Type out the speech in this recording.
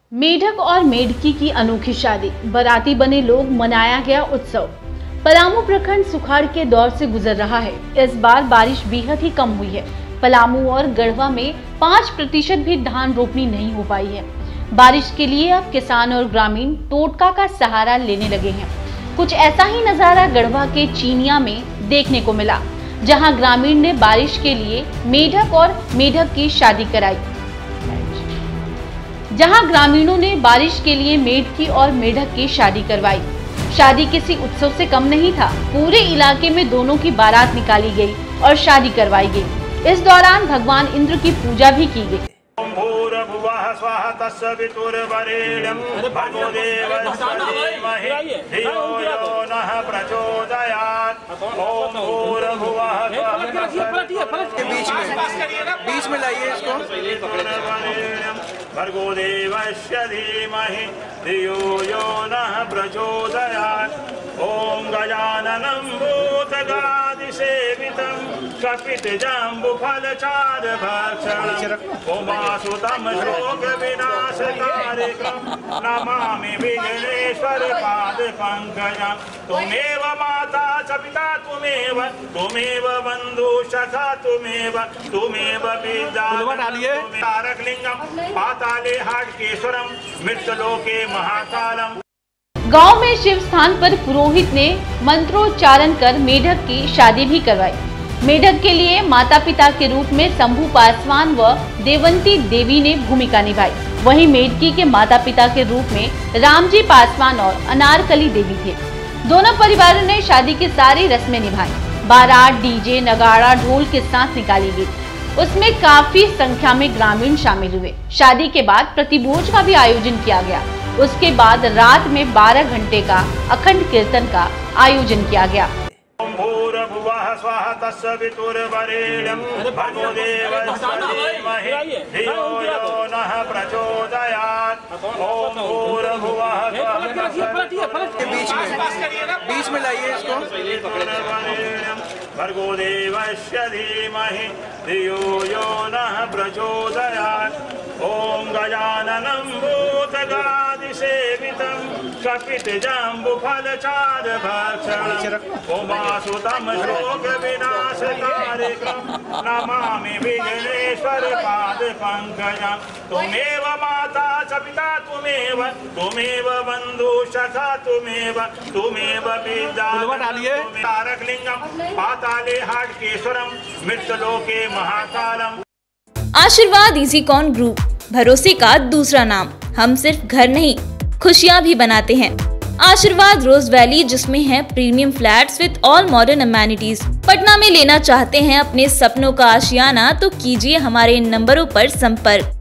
मेढक और मेढकी की अनोखी शादी, बाराती बने लोग, मनाया गया उत्सव। पलामू प्रखंड सुखाड़ के दौर से गुजर रहा है। इस बार बारिश बेहद ही कम हुई है। पलामू और गढ़वा में 5% भी धान रोपनी नहीं हो पाई है। बारिश के लिए अब किसान और ग्रामीण टोटका का सहारा लेने लगे हैं। कुछ ऐसा ही नजारा गढ़वा के चीनिया में देखने को मिला, जहां ग्रामीण ने बारिश के लिए मेढक और मेढक की शादी कराई। जहां ग्रामीणों ने बारिश के लिए मेढकी और मेढक की शादी करवाई। शादी किसी उत्सव से कम नहीं था। पूरे इलाके में दोनों की बारात निकाली गई और शादी करवाई गई। इस दौरान भगवान इंद्र की पूजा भी की गई। बीच में लाइए इसको। भर्गो देवस्य धीमहि धियो यो नः प्रचोदयात्। ओम गजाननं भूतगणाधिसेवितं कपितजम्बुफलचारुभक्षणं उमासुतं शोकविनाशकारिकं नमामि विघ्नेश्वर पादपङ्कजं। त्वमेव माता च पिता त्वमेव बन्धु सखा त्वमेव पिता तारकलिंगं पाताले हाटकेश्वरं मृत्युलोके महाकालम्। गांव में शिव स्थान पर पुरोहित ने मंत्रोच्चारण कर मेढक की शादी भी करवाई। मेढक के लिए माता पिता के रूप में शंभू पासवान व देवंती देवी ने भूमिका निभाई। वहीं मेढकी के माता पिता के रूप में रामजी पासवान और अनारकली देवी थे। दोनों परिवारों ने शादी की सारी रस्में निभाई। बारात डीजे नगाड़ा ढोल के साथ निकाली गई। उसमें काफी संख्या में ग्रामीण शामिल हुए। शादी के बाद प्रतिभोज का भी आयोजन किया गया। उसके बाद रात में 12 घंटे का अखंड कीर्तन का आयोजन किया गया। बीच में लाइए इसको। भर्गो देवस्य धीमहि धियो यो नः प्रचोदयात्। ओम गजाननं भूतगणाधिसेवितं कपितजम्बुफलचारुभक्षणं उमासुतं शोकविनाशकारिकं नमामि विघ्नेश्वर पादपङ्कजं। त्वमेव माता च पिता त्वमेव बन्धु सखा त्वमेव पिता तारकलिंगं पाताले हाटकेश्वरं मृत्युलोके महाकालम्। आशीर्वाद इजीकॉन ग्रुप, भरोसे का दूसरा नाम। हम सिर्फ घर नहीं, खुशियां भी बनाते हैं। आशीर्वाद रोज वैली, जिसमें है premium flats with all modern amenities. Patna में लेना चाहते हैं अपने सपनों का आशियाना, तो कीजिए हमारे इन नंबरों पर संपर्क।